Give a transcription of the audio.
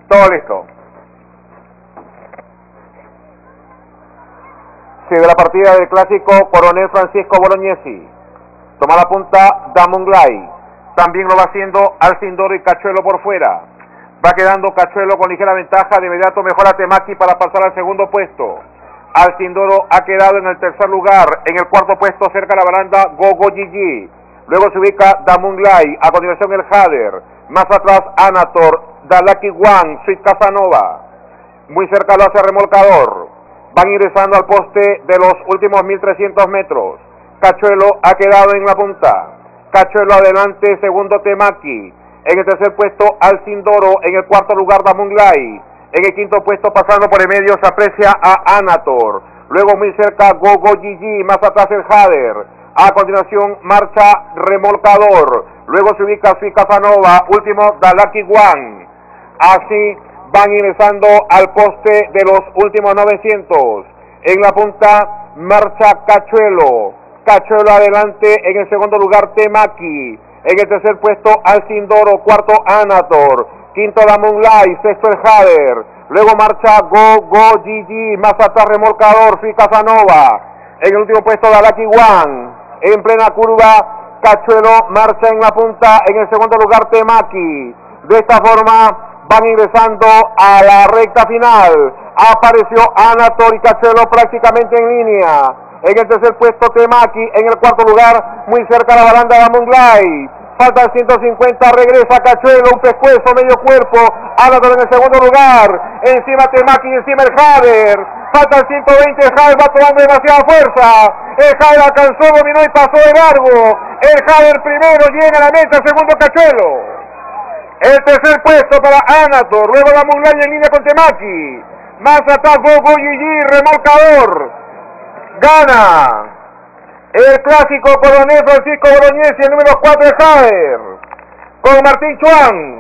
Todo listo. Sigue la partida del clásico Coronel Francisco Bolognesi. Toma la punta Damunglay. También lo va haciendo Alcindoro y Cachuelo por fuera. Va quedando Cachuelo con ligera ventaja. De inmediato mejora Temaki para pasar al segundo puesto. Alcindoro ha quedado en el tercer lugar. En el cuarto puesto cerca de la baranda Gogo Gigi. Luego se ubica Damunglay. A continuación el Hader. Más atrás Anator, Dalaki Wang, Sweet Casanova. Muy cerca lo hace Remolcador. Van ingresando al poste de los últimos 1300 metros. Cachuelo ha quedado en la punta. Cachuelo adelante, segundo Temaki. En el tercer puesto Alcindoro. En el cuarto lugar Damunglay. En el quinto puesto pasando por el medio se aprecia a Anator. Luego muy cerca Gogo Gigi. Más atrás el Hader. A continuación marcha Remolcador. Luego se ubica Sweet Casanova. Último Dalaki Wang. Así van ingresando al poste de los últimos 900. En la punta marcha Cachuelo. Cachuelo adelante, en el segundo lugar Temaki. En el tercer puesto Alcindoro, cuarto Anator, quinto Damunglay, sexto el Hader. Luego marcha Gogo Gigi, más atrás Remolcador, Sweet Casanova. En el último puesto Dalaki Wang. En plena curva Cachuelo marcha en la punta, en el segundo lugar Temaki. De esta forma van ingresando a la recta final. Apareció Anator y Cachuelo prácticamente en línea. En el tercer puesto Temaki, en el cuarto lugar, muy cerca de la baranda de Damunglay. Faltan 150, regresa Cachuelo, un pescuezo, medio cuerpo. Anator en el segundo lugar. Encima Temaki y encima el Hader. Faltan 120, el Hader va tomando demasiada fuerza. El Hader alcanzó, dominó y pasó de largo. El Hader primero llega a la meta, segundo Cachuelo. El tercer puesto para Anator, luego Damunglay en línea con Temaki. Más atrás Gogo Gigi, Remolcador. Gana el clásico Coronel Francisco Bolognesi, el número 4 de Hader, con Martín Chuan.